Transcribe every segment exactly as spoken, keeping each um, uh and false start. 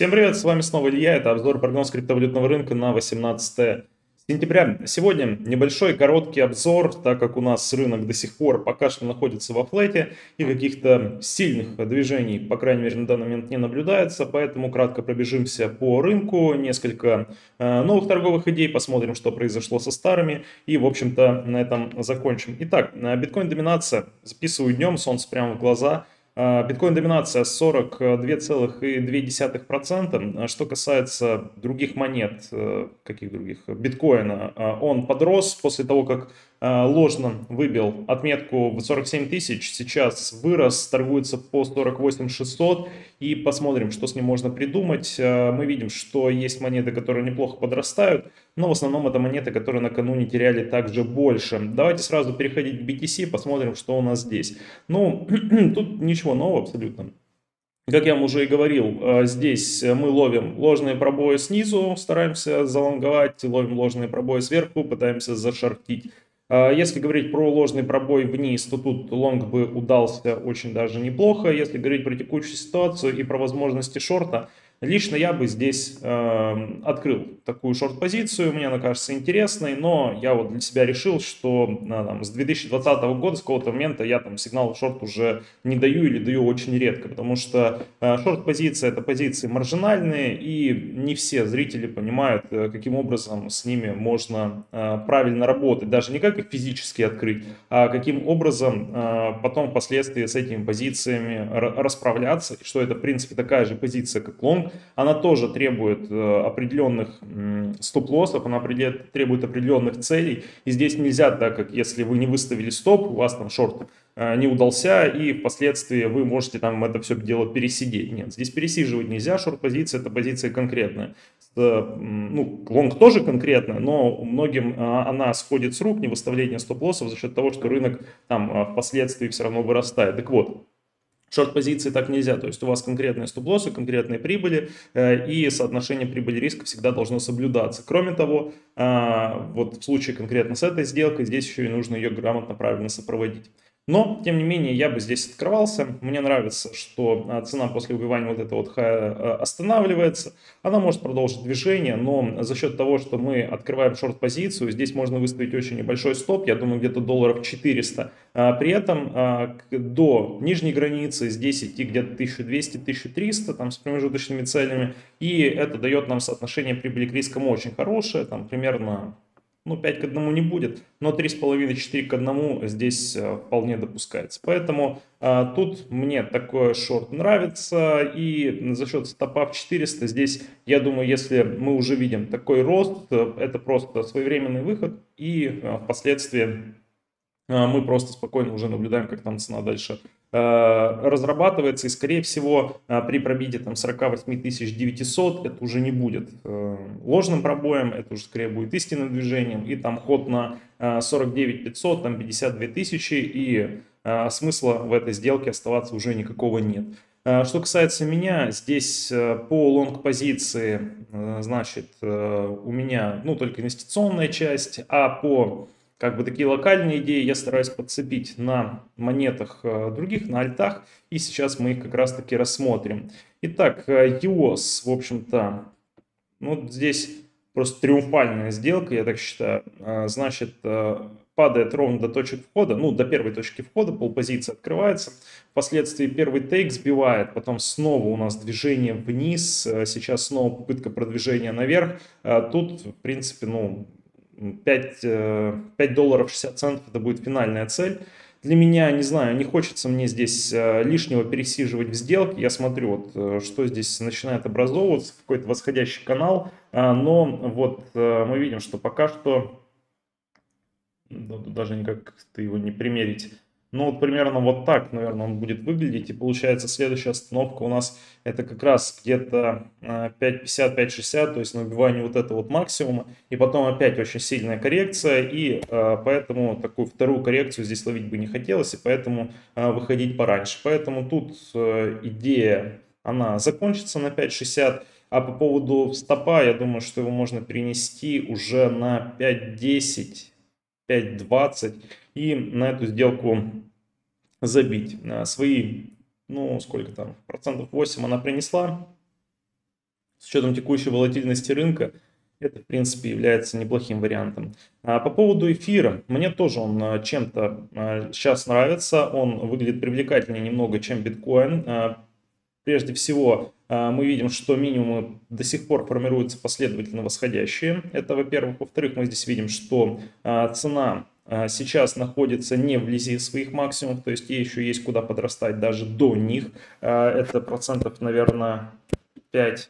Всем привет, с вами снова Илья, это обзор прогноз криптовалютного рынка на восемнадцатое сентября. Сегодня небольшой короткий обзор, так как у нас рынок до сих пор пока что находится во флете и каких-то сильных движений, по крайней мере, на данный момент не наблюдается, поэтому кратко пробежимся по рынку, несколько э, новых торговых идей, посмотрим, что произошло со старыми и, в общем-то, на этом закончим. Итак, биткоин-доминация, записываю днем, солнце прямо в глаза. Биткоин-доминация сорок два целых две десятых процента. Что касается других монет, каких других, биткоина, он подрос после того, как ложно выбил отметку в сорок семь тысяч, сейчас вырос, торгуется по сорок восемь шестьсот, и посмотрим, что с ним можно придумать. Мы видим, что есть монеты, которые неплохо подрастают, но в основном это монеты, которые накануне теряли также больше. Давайте сразу переходить к би ти си, посмотрим, что у нас здесь. Ну, тут ничего нового абсолютно. Как я вам уже и говорил, здесь мы ловим ложные пробои снизу, стараемся залонговать, ловим ложные пробои сверху, пытаемся зашортить. Если говорить про ложный пробой вниз, то тут лонг бы удался очень даже неплохо. Если говорить про текущую ситуацию и про возможности шорта, лично я бы здесь э, открыл такую шорт-позицию, мне она кажется интересной, но я вот для себя решил, что э, там, с две тысячи двадцатого года, с какого-то момента я там сигнал шорт уже не даю или даю очень редко, потому что э, шорт-позиция это позиции маржинальные, и не все зрители понимают, э, каким образом с ними можно э, правильно работать, даже не как их физически открыть, а каким образом э, потом впоследствии с этими позициями расправляться, и что это в принципе такая же позиция, как лонг. Она тоже требует э, определенных э, стоп-лоссов, она требует определенных целей. И здесь нельзя, так как если вы не выставили стоп, у вас там шорт э, не удался, и впоследствии вы можете там это все дело пересидеть. Нет, здесь пересиживать нельзя, шорт-позиция это позиция конкретная. Э, ну, лонг тоже конкретная, но многим э, она сходит с рук, не выставление стоп-лоссов за счет того, что рынок там э, впоследствии все равно вырастает. Так вот. Шорт-позиции так нельзя, то есть у вас конкретные стоп-лоссы, конкретные прибыли, э, и соотношение прибыли-риска всегда должно соблюдаться. Кроме того, э, вот в случае конкретно с этой сделкой, здесь еще и нужно ее грамотно, правильно сопроводить. Но, тем не менее, я бы здесь открывался. Мне нравится, что цена после убивания вот этого вот хая останавливается. Она может продолжить движение, но за счет того, что мы открываем шорт-позицию, здесь можно выставить очень небольшой стоп, я думаю, где-то долларов четыреста. При этом до нижней границы здесь идти где-то тысяча двести — тысяча триста, там с промежуточными целями. И это дает нам соотношение прибыли к рискам очень хорошее, там примерно... Ну, пять к одному не будет, но три с половиной — четыре к одному здесь вполне допускается. Поэтому а, тут мне такой шорт нравится. И за счет стопа в четыреста здесь, я думаю, если мы уже видим такой рост, это просто своевременный выход. И а, впоследствии а, мы просто спокойно уже наблюдаем, как там цена дальше разрабатывается, и скорее всего при пробитии там сорок восемь тысяч девятьсот это уже не будет ложным пробоем, это уже скорее будет истинным движением, и там ход на сорок девять пятьсот, там пятьдесят две тысячи, и смысла в этой сделке оставаться уже никакого нет. Что касается меня, здесь по лонг позиции, значит, у меня ну только инвестиционная часть, а по как бы такие локальные идеи я стараюсь подцепить на монетах других, на альтах. И сейчас мы их как раз таки рассмотрим. Итак, и о эс, в общем-то, ну, здесь просто триумфальная сделка, я так считаю. Значит, падает ровно до точек входа, ну, до первой точки входа, полпозиции открывается. Впоследствии первый тейк сбивает, потом снова у нас движение вниз, сейчас снова попытка продвижения наверх. Тут, в принципе, ну... пять долларов шестьдесят центов это будет финальная цель. Для меня, не знаю, не хочется мне здесь лишнего пересиживать в сделке. Я смотрю, вот, что здесь начинает образовываться, какой-то восходящий канал. Но вот мы видим, что пока что, даже никак ты его не примерить. Ну, вот примерно вот так, наверное, он будет выглядеть. И получается, следующая остановка у нас это как раз где-то пять пятьдесят — пять шестьдесят, то есть на убивании вот этого вот максимума. И потом опять очень сильная коррекция. И э, поэтому такую вторую коррекцию здесь ловить бы не хотелось. И поэтому э, выходить пораньше. Поэтому тут э, идея, она закончится на пять шестьдесят. А по поводу стопа, я думаю, что его можно перенести уже на пять десять, пять двадцать. И на эту сделку забить свои, ну сколько там, процентов восемь она принесла. с учетом текущей волатильности рынка, это, в принципе, является неплохим вариантом. А по поводу эфира, мне тоже он а, чем-то а, сейчас нравится. Он выглядит привлекательнее немного, чем биткоин. А, прежде всего, а, мы видим, что минимумы до сих пор формируются последовательно восходящие. Это, во-первых. Во-вторых, мы здесь видим, что а, цена а, сейчас находится не вблизи своих максимумов, то есть ей еще есть куда подрастать даже до них. А, это процентов, наверное, пять.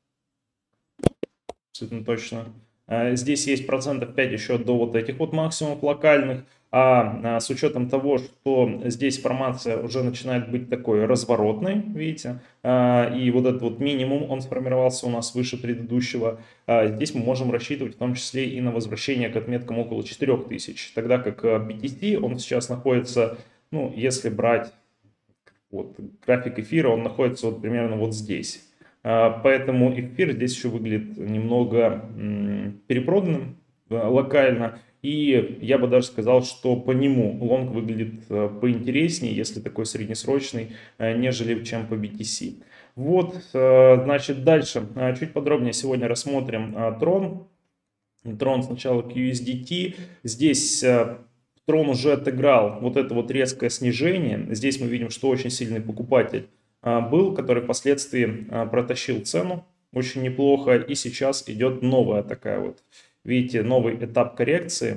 Абсолютно точно. А, Здесь есть процентов пять еще до вот этих вот максимумов локальных. А а, с учетом того, что здесь формация уже начинает быть такой разворотной, видите, а, и вот этот вот минимум, он сформировался у нас выше предыдущего, а, здесь мы можем рассчитывать в том числе и на возвращение к отметкам около четырёх тысяч, тогда как а, би ти си, он сейчас находится, ну, если брать вот график эфира, он находится вот примерно вот здесь. А, Поэтому эфир здесь еще выглядит немного м, перепроданным э, локально. И я бы даже сказал, что по нему лонг выглядит э, поинтереснее, если такой среднесрочный, э, нежели чем по би ти си. Вот, э, значит, дальше э, чуть подробнее сегодня рассмотрим э, Tron. Tron сначала к ю эс ди ти. Здесь э, Tron уже отыграл вот это вот резкое снижение. Здесь мы видим, что очень сильный покупатель а, был, который впоследствии а, протащил цену очень неплохо. И сейчас идет новая такая вот, видите, новый этап коррекции.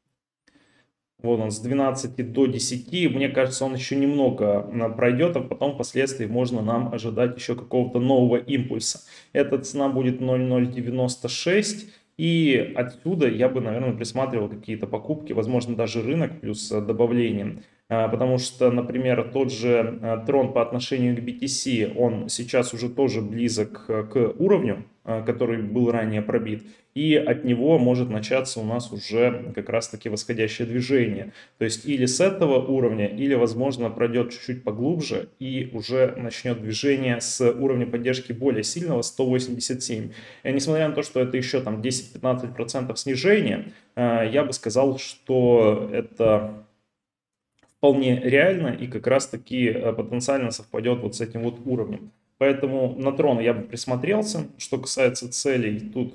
Вот он с двенадцати до десяти. Мне кажется, он еще немного а, пройдет, а потом впоследствии можно нам ожидать еще какого-то нового импульса. Эта цена будет ноль целых ноль девяносто шесть. И отсюда я бы, наверное, присматривал какие-то покупки, возможно, даже рынок плюс добавлением. Потому что, например, тот же Tron по отношению к би ти си, он сейчас уже тоже близок к уровню, который был ранее пробит. И от него может начаться у нас уже как раз-таки восходящее движение. То есть или с этого уровня, или, возможно, пройдет чуть-чуть поглубже и уже начнет движение с уровня поддержки более сильного, сто восемьдесят семь. И несмотря на то, что это еще там десять-пятнадцать процентов снижения, я бы сказал, что это вполне реально и как раз-таки потенциально совпадет вот с этим вот уровнем. Поэтому на Tron я бы присмотрелся. Что касается целей, тут,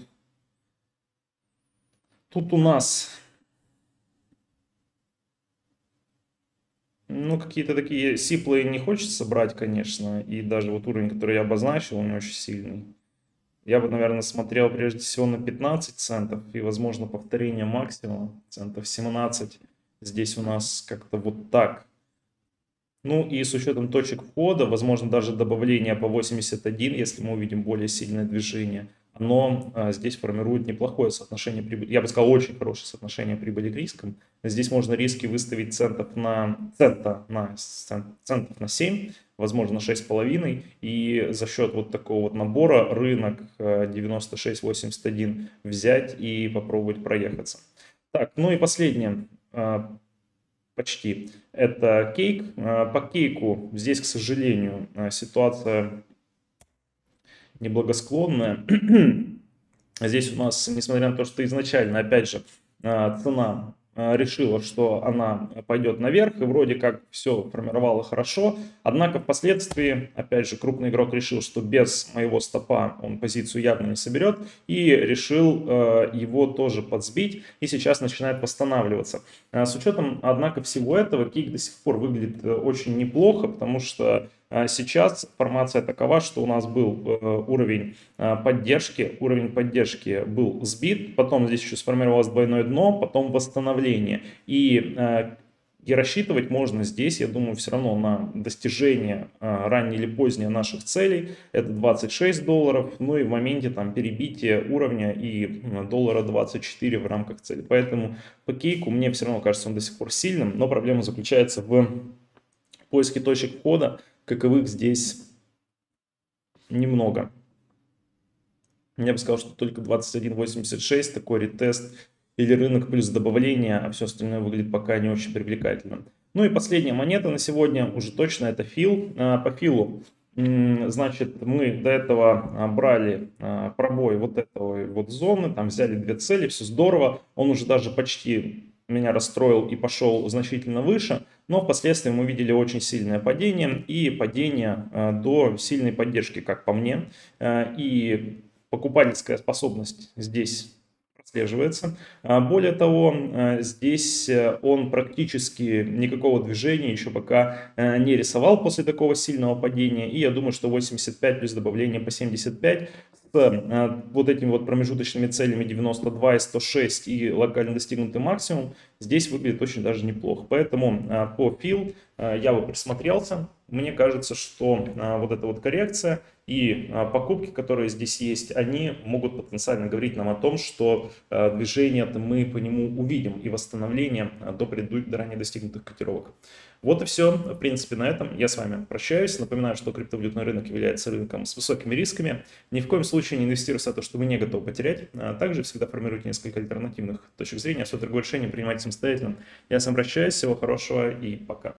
тут у нас ну, какие-то такие сиплы не хочется брать, конечно. И даже вот уровень, который я обозначил, он не очень сильный. Я бы, наверное, смотрел прежде всего на пятнадцать центов и, возможно, повторение максимума центов семнадцать. Здесь у нас как-то вот так. Ну и с учетом точек входа, возможно, даже добавление по восемьдесят один, если мы увидим более сильное движение, оно а, здесь формирует неплохое соотношение прибыли. Я бы сказал, очень хорошее соотношение прибыли к рискам. Здесь можно риски выставить центов на, цента на, центов на семь, возможно, шесть с половиной. И за счет вот такого вот набора рынок девяносто шесть восемьдесят один взять и попробовать проехаться. Так, ну и последнее. Почти. Это кейк. По кейку здесь, к сожалению, ситуация неблагосклонная. Здесь у нас, несмотря на то, что изначально, опять же, цена решила, что она пойдет наверх, и вроде как все формировало хорошо. Однако впоследствии, опять же, крупный игрок решил, что без моего стопа он позицию явно не соберет, и решил э, его тоже подсбить, и сейчас начинает восстанавливаться. С учетом, однако, всего этого, кейк до сих пор выглядит очень неплохо, потому что сейчас формация такова, что у нас был уровень поддержки, уровень поддержки был сбит, потом здесь еще сформировалось двойное дно, потом восстановление. И, и рассчитывать можно здесь, я думаю, все равно на достижение раннее или позднее наших целей. Это двадцать шесть долларов, ну и в моменте там перебития уровня и доллара двадцать четыре в рамках цели. Поэтому по кейку мне все равно кажется он до сих пор сильным, но проблема заключается в поиске точек входа. Каковых здесь немного. Я бы сказал, что только двадцать один восемьдесят шесть, такой ретест или рынок плюс добавление, а все остальное выглядит пока не очень привлекательно. Ну и последняя монета на сегодня, уже точно это фил. По филу, значит, мы до этого брали пробой вот этого вот зоны, там взяли две цели, все здорово. Он уже даже почти меня расстроил и пошел значительно выше, но впоследствии мы видели очень сильное падение и падение до сильной поддержки, как по мне, и покупательская способность здесь прослеживается. Более того, здесь он практически никакого движения еще пока не рисовал после такого сильного падения, и я думаю, что восемьдесят пять плюс добавление по семьдесят пять с вот этими вот промежуточными целями девяносто два и сто шесть и локально достигнутый максимум здесь выглядит очень даже неплохо. Поэтому по фил я бы присмотрелся. Мне кажется, что вот эта вот коррекция и покупки, которые здесь есть, они могут потенциально говорить нам о том, что движение мы по нему увидим и восстановление до, преду... до ранее достигнутых котировок. Вот и все. В принципе, на этом я с вами прощаюсь. Напоминаю, что криптовалютный рынок является рынком с высокими рисками. Ни в коем случае не инвестируйте в то, что вы не готовы потерять. А также всегда формируйте несколько альтернативных точек зрения. Все торговые решения принимайте самостоятельно. Я с вами прощаюсь. Всего хорошего и пока.